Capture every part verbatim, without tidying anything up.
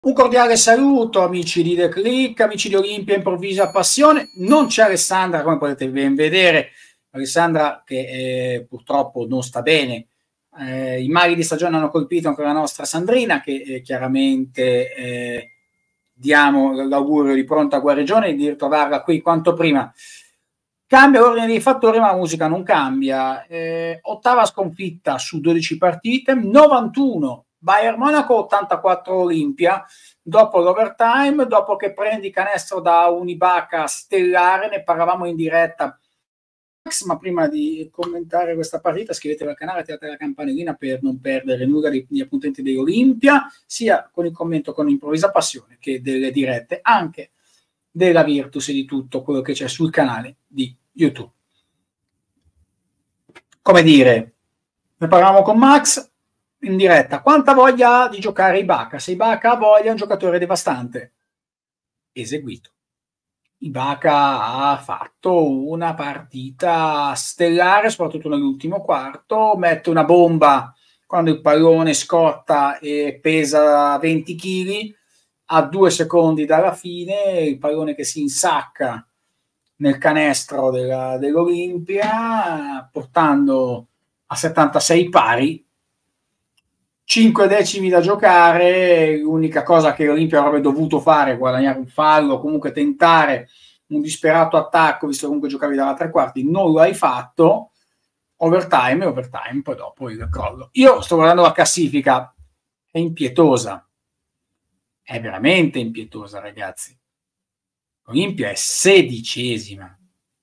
Un cordiale saluto amici di The Click, amici di Olimpia Improvvisa Passione. Non c'è Alessandra, come potete ben vedere, Alessandra che eh, purtroppo non sta bene. Eh, I mali di stagione hanno colpito anche la nostra Sandrina, che eh, chiaramente eh, diamo l'augurio di pronta guarigione e di ritrovarla qui quanto prima. Cambia l'ordine dei fattori, ma la musica non cambia. Eh, ottava sconfitta su dodici partite, novantuno Bayern Monaco, ottantaquattro Olimpia, dopo l'overtime, dopo che prendi canestro da un Ibaka stellare, ne parlavamo in diretta. Ma prima di commentare questa partita, iscrivetevi al canale, attivate la campanellina per non perdere nulla degli appuntamenti dell'Olimpia, sia con il commento con Improvvisa Passione che delle dirette, anche della Virtus e di tutto quello che c'è sul canale di YouTube. Come dire, ne parlavamo con Max in diretta, quanta voglia di giocare Ibaka? Se Ibaka ha voglia, è un giocatore devastante. Eseguito. Ibaka ha fatto una partita stellare, soprattutto nell'ultimo quarto, mette una bomba quando il pallone scotta e pesa venti chili, a due secondi dalla fine, il pallone che si insacca nel canestro della, dell'Olimpia, portando a settantasei pari, cinque decimi da giocare. L'unica cosa che l'Olimpia avrebbe dovuto fare è guadagnare un fallo, comunque tentare un disperato attacco, visto che comunque giocavi dalla tre quarti, non lo hai fatto. Overtime e overtime, poi dopo il crollo. Io sto guardando la classifica, è impietosa, è veramente impietosa, ragazzi. L'Olimpia è sedicesima,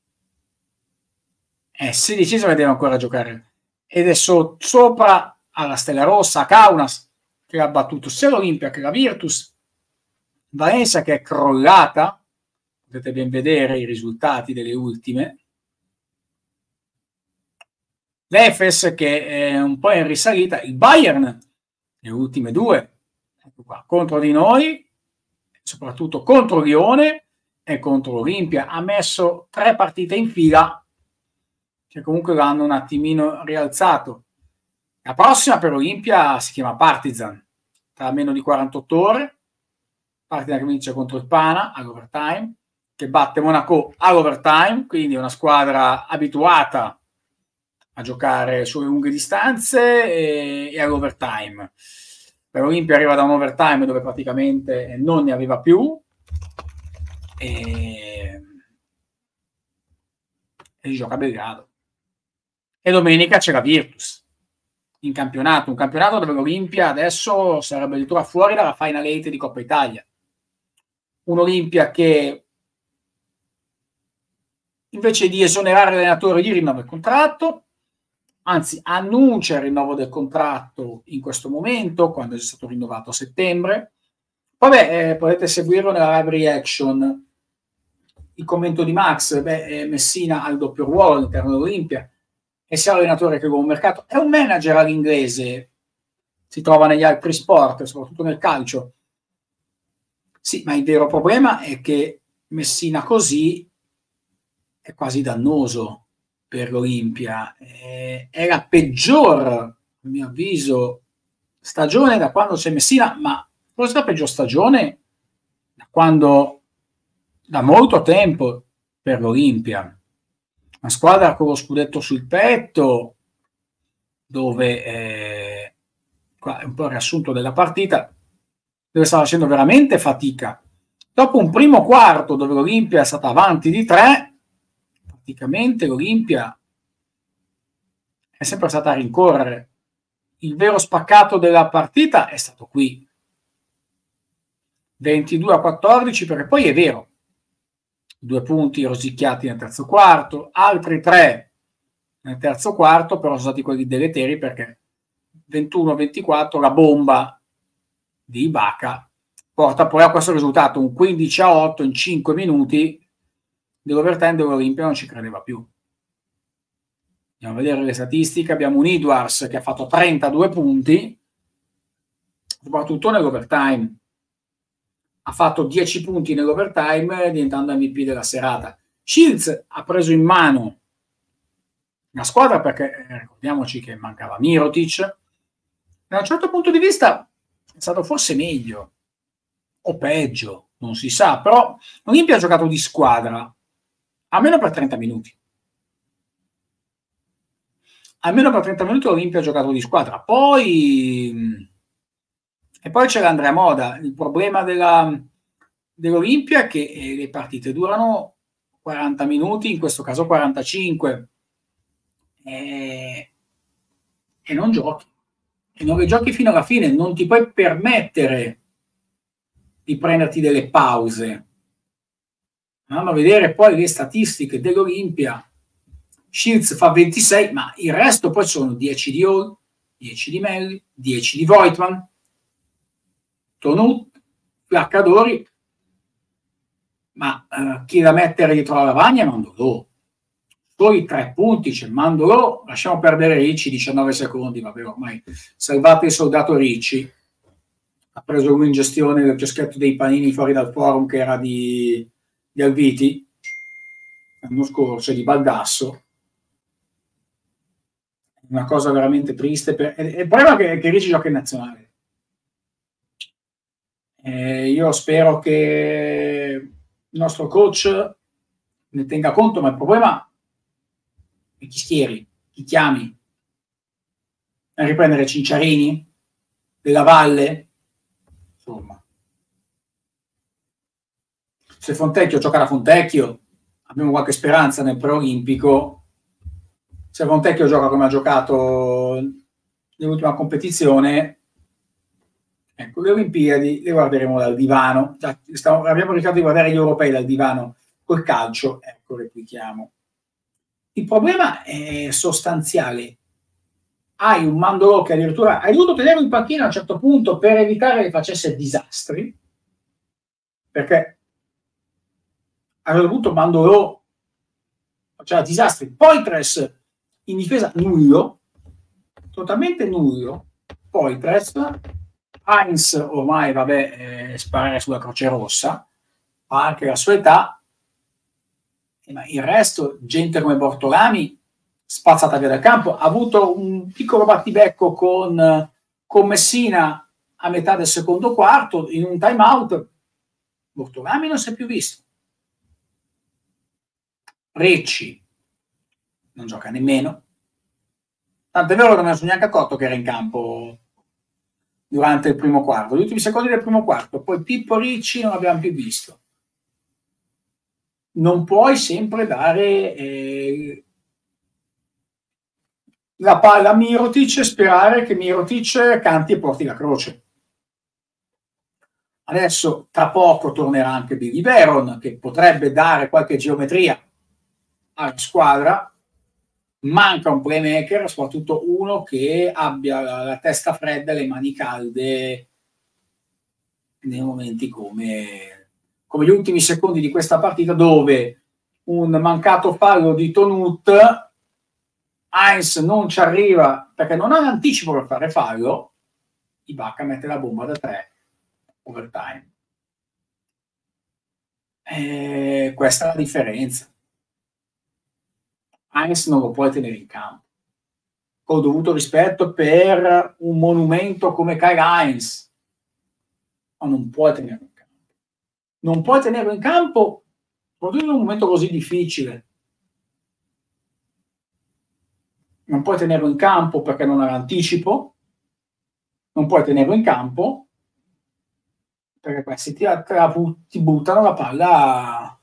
è sedicesima e deve ancora giocare, ed è so, sopra alla Stella Rossa, a Kaunas, che ha battuto sia l'Olimpia che la Virtus, Valencia che è crollata, potete ben vedere i risultati delle ultime, l'Efes che è un po' in risalita, il Bayern, le ultime due, ecco qua, contro di noi, soprattutto contro Lione e contro l'Olimpia, ha messo tre partite in fila che comunque l'hanno un attimino rialzato. La prossima per Olimpia si chiama Partizan, tra meno di quarantotto ore, Partizan che vince contro il Pana all'overtime, che batte Monaco all'overtime, quindi è una squadra abituata a giocare sulle lunghe distanze e, e all'overtime. Per Olimpia arriva da un overtime dove praticamente non ne aveva più e, e gioca a Belgrado. E domenica c'è la Virtus in campionato, un campionato dove l'Olimpia adesso sarebbe addirittura fuori dalla Final Eight di Coppa Italia. Un Olimpia che invece di esonerare l'allenatore gli rinnova il contratto, anzi annuncia il rinnovo del contratto in questo momento, quando è stato rinnovato a settembre. Vabbè, eh, potete seguirlo nella live reaction. Il commento di Max, beh, Messina ha il doppio ruolo all'interno dell'Olimpia, e sia l'allenatore che il mercato. È un manager all'inglese, si trova negli altri sport, soprattutto nel calcio. Sì, ma il vero problema è che Messina così è quasi dannoso per l'Olimpia. È, è la peggior, a mio avviso, stagione da quando c'è Messina, ma forse la peggior stagione da quando, da molto tempo, per l'Olimpia. Una squadra con lo scudetto sul petto, dove eh, qua è un po' il riassunto della partita, dove stava facendo veramente fatica. Dopo un primo quarto dove l'Olimpia è stata avanti di tre, praticamente l'Olimpia è sempre stata a rincorrere. Il vero spaccato della partita è stato qui, ventidue a quattordici, perché poi è vero, due punti rosicchiati nel terzo quarto, altri tre nel terzo quarto, però sono stati quelli deleteri, perché ventuno a ventiquattro la bomba di Ibaka porta poi a questo risultato, un quindici a otto in cinque minuti dell'overtime dove l'Olimpia non ci credeva più. Andiamo a vedere le statistiche. Abbiamo un Edwards che ha fatto trentadue punti, soprattutto nell'overtime. Ha fatto dieci punti nell'overtime, diventando M V P della serata. Shields ha preso in mano la squadra, perché eh, ricordiamoci che mancava Mirotic. Da un certo punto di vista è stato forse meglio, o peggio, non si sa, però l'Olimpia ha giocato di squadra almeno per trenta minuti. Almeno per trenta minuti l'Olimpia ha giocato di squadra. Poi e poi c'era Andrea Moda. Il problema della, dell'Olimpia è che eh, le partite durano quaranta minuti, in questo caso quarantacinque, e, e non giochi. E non le giochi fino alla fine, non ti puoi permettere di prenderti delle pause. Andiamo a vedere poi le statistiche dell'Olimpia. Shields fa ventisei, ma il resto poi sono dieci di Hall, dieci di Melli, dieci di Voigtman, Tonut, Flaccadori, ma eh, chi da mettere dietro la lavagna è Mandolò. Solo i tre punti, c'è Mandolò, lasciamo perdere Ricci, diciannove secondi, vabbè, ormai salvate il soldato Ricci. Ha preso lui in gestione del chioschetto dei panini fuori dal forum che era di, di Alviti l'anno scorso, di Baldasso. Una cosa veramente triste. Per... E il problema è che, che Ricci gioca in nazionale. Eh, io spero che il nostro coach ne tenga conto, ma il problema è chi schieri, chi chiami. A riprendere Cinciarini, Della Valle, insomma. Se Fontecchio gioca da Fontecchio, abbiamo qualche speranza nel preolimpico. Se Fontecchio gioca come ha giocato nell'ultima competizione, ecco, le Olimpiadi le guarderemo dal divano. Stiamo, abbiamo cercato di guardare gli europei dal divano col calcio, ecco, replichiamo. Il problema è sostanziale. Hai un Mandolò che addirittura hai dovuto tenerlo in panchina a un certo punto per evitare che facesse disastri, perché a un certo punto Mandolò faceva disastri. Poitres in difesa nullo, totalmente nullo. Poitres, Heinz ormai, vabbè, eh, sparare sulla Croce Rossa, ha anche la sua età, eh, ma il resto, gente come Bortolami, spazzata via dal campo, ha avuto un piccolo battibecco con, con Messina a metà del secondo quarto, in un time out. Bortolami non si è più visto. Recci non gioca nemmeno. Tant'è vero che non me ne sono neanche accorto che era in campo durante il primo quarto, gli ultimi secondi del primo quarto. Poi Pippo Ricci non l'abbiamo più visto. Non puoi sempre dare eh, la palla a Mirotic e sperare che Mirotic canti e porti la croce. Adesso tra poco tornerà anche Billy Veron, che potrebbe dare qualche geometria alla squadra. Manca un playmaker, soprattutto uno che abbia la, la testa fredda e le mani calde nei momenti come, come gli ultimi secondi di questa partita, dove un mancato fallo di Tonut, Heinz non ci arriva perché non ha l'anticipo per fare fallo, Ibaka mette la bomba da tre, overtime. E questa è la differenza. Heinz non lo puoi tenere in campo, con dovuto rispetto per un monumento come Kyle Heinz, ma non puoi tenerlo in campo. Non puoi tenerlo in campo soprattutto in un momento così difficile. Non puoi tenerlo in campo perché non ha l'anticipo, non puoi tenerlo in campo perché questi ti, ti buttano la palla,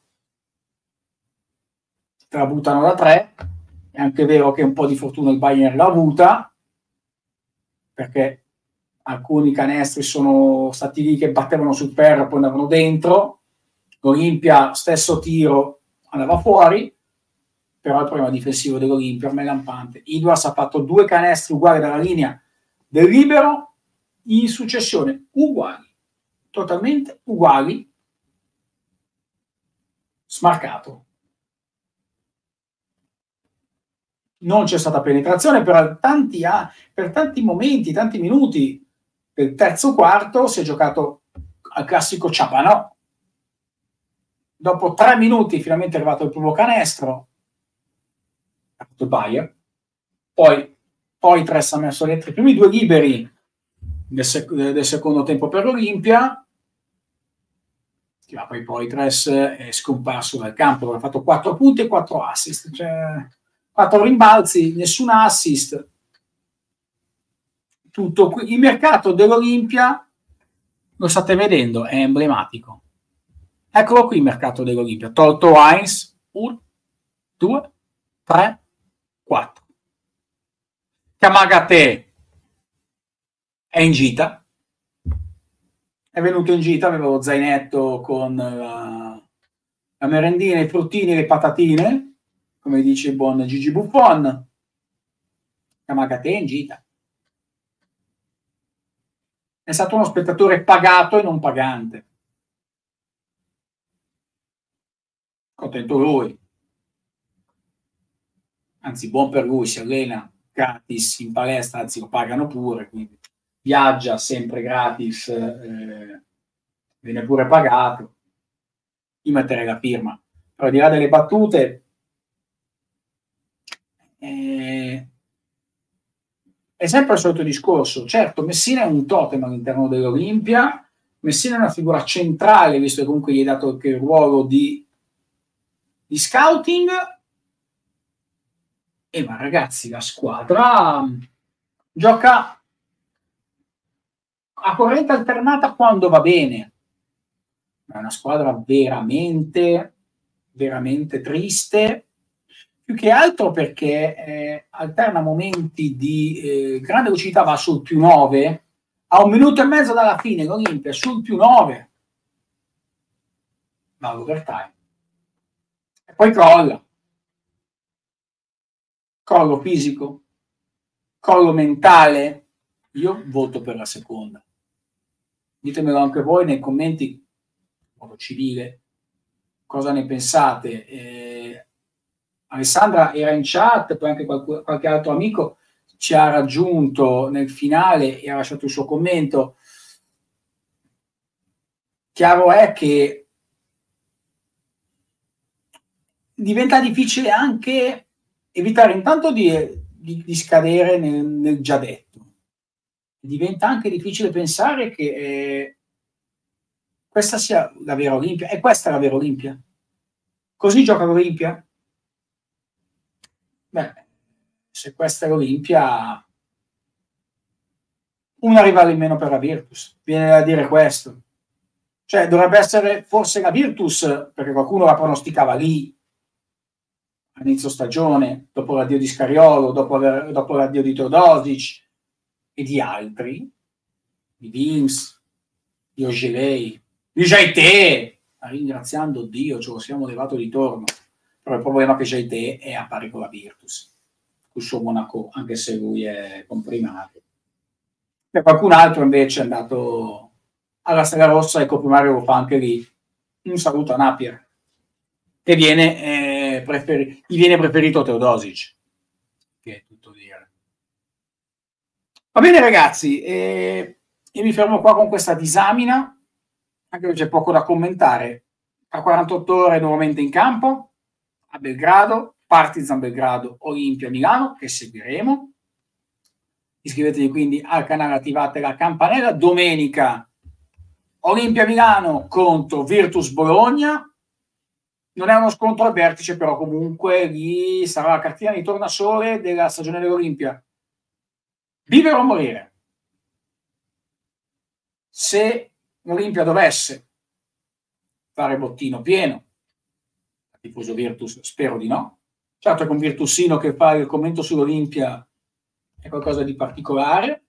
te la buttano da tre. È anche vero che un po' di fortuna il Bayern l'ha avuta, perché alcuni canestri sono stati lì che battevano sul ferro e poi andavano dentro. L'Olimpia, stesso tiro, andava fuori, però il problema difensivo dell'Olimpia ormai lampante. Edwards ha fatto due canestri uguali dalla linea del libero in successione, uguali, totalmente uguali, smarcato. Non c'è stata penetrazione per tanti, per tanti momenti, tanti minuti. Per terzo quarto si è giocato al classico ciapanò. Dopo tre minuti finalmente è arrivato il primo canestro, ha fatto il Bayern. Poi Poitres ha messo i primi due liberi del, sec- del secondo tempo per l'Olimpia. ma poi Poitras è scomparso dal campo, ha fatto quattro punti e quattro assist, cioè quattro rimbalzi, nessun assist. Tutto qui. Il mercato dell'Olimpia, lo state vedendo, è emblematico. Eccolo qui il mercato dell'Olimpia, tolto Heinz, uno, due, tre, quattro. Kamagate è in gita, è venuto in gita, aveva lo zainetto con la, la merendina, i fruttini, le patatine, come dice il buon Gigi Buffon. Kamagate è in gita. È stato uno spettatore pagato e non pagante. Contento lui. Anzi, buon per lui, si allena gratis in palestra, anzi lo pagano pure, quindi viaggia sempre gratis, eh, viene pure pagato. Io metterei la firma. Però di là delle battute, eh, è sempre il solito discorso. Certo, Messina è un totem all'interno dell'Olimpia, Messina è una figura centrale, visto che comunque gli hai dato anche il ruolo di, di scouting. E ma ragazzi, la squadra gioca a corrente alternata quando va bene. È una squadra veramente, veramente triste, più che altro perché eh, alterna momenti di eh, grande lucidità, va sul più nove, a un minuto e mezzo dalla fine l'Olimpia sul più nove, va all'overtime. E poi crolla. Crollo fisico, crollo mentale. Io voto per la seconda. Ditemelo anche voi nei commenti, in modo civile, cosa ne pensate. Eh, Alessandra era in chat, poi anche qualche, qualche altro amico ci ha raggiunto nel finale e ha lasciato il suo commento. Chiaro è che diventa difficile anche evitare intanto di, di, di scadere nel, nel già detto. Diventa anche difficile pensare che eh, questa sia la vera Olimpia. E questa è la vera Olimpia? Così gioca l'Olimpia? Beh, se questa è l'Olimpia, una rivale in meno per la Virtus. Viene da dire questo. Cioè, dovrebbe essere forse la Virtus, perché qualcuno la pronosticava lì, all'inizio stagione, dopo l'addio di Scariolo, dopo, aver, dopo l'addio di Teodosic e di altri, di Vince, di Ogelei, di Jaite, ringraziando Dio, ce lo siamo levato di torno. Però il problema è che Jaite è a pari con la Virtus, il suo Monaco, anche se lui è comprimato. Per qualcun altro invece è andato alla Stella Rossa e comprimario lo fa anche lì. Un saluto a Napier, che viene, eh, preferi- gli viene preferito Teodosic, che è tutto dire. Va bene ragazzi, eh, io mi fermo qua con questa disamina, anche se c'è poco da commentare. Tra quarantotto ore nuovamente in campo, a Belgrado, Partizan Belgrado, Olimpia Milano, che seguiremo. Iscrivetevi quindi al canale, attivate la campanella. Domenica Olimpia Milano contro Virtus Bologna. Non è uno scontro al vertice, però comunque lì sarà la cartina di tornasole della stagione dell'Olimpia. Vivere o morire. Se l'Olimpia dovesse fare bottino pieno, tifoso Virtus spero di no. Certo, con Virtusino che fa il commento sull'Olimpia è qualcosa di particolare,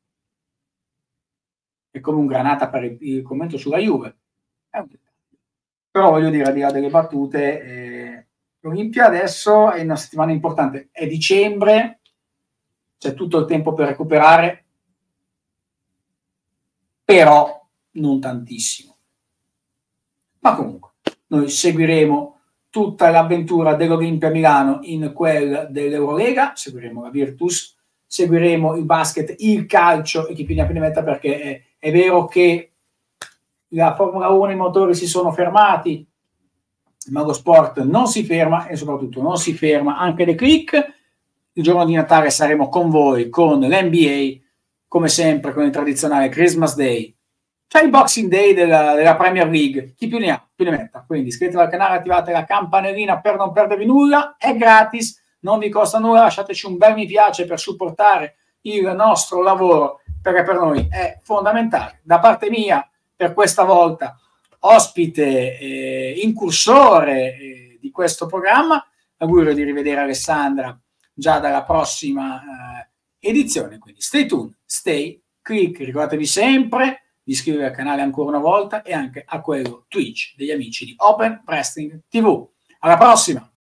è come un Granata per il commento sulla Juve. È un Però voglio dire, al di là delle battute, eh, l'Olimpia adesso è una settimana importante, è dicembre, c'è tutto il tempo per recuperare, però non tantissimo. Ma comunque, noi seguiremo tutta l'avventura dell'Olimpia Milano in quella dell'Eurolega, seguiremo la Virtus, seguiremo il basket, il calcio e chi più ne ha più ne metta, perché è, è vero che la Formula uno, i motori si sono fermati, ma lo sport non si ferma e soprattutto non si ferma anche The Click. Il giorno di Natale saremo con voi con l'N B A, come sempre con il tradizionale Christmas Day c'è il Boxing Day della, della Premier League, chi più ne ha più ne metta, quindi iscrivetevi al canale, attivate la campanellina per non perdervi nulla, è gratis, non vi costa nulla, lasciateci un bel mi piace per supportare il nostro lavoro, perché per noi è fondamentale. Da parte mia, per questa volta, ospite, eh, incursore eh, di questo programma, augurio di rivedere Alessandra già dalla prossima eh, edizione, quindi stay tuned, stay click, ricordatevi sempre di iscrivervi al canale ancora una volta e anche a quello Twitch degli amici di Open Wrestling tivù. Alla prossima!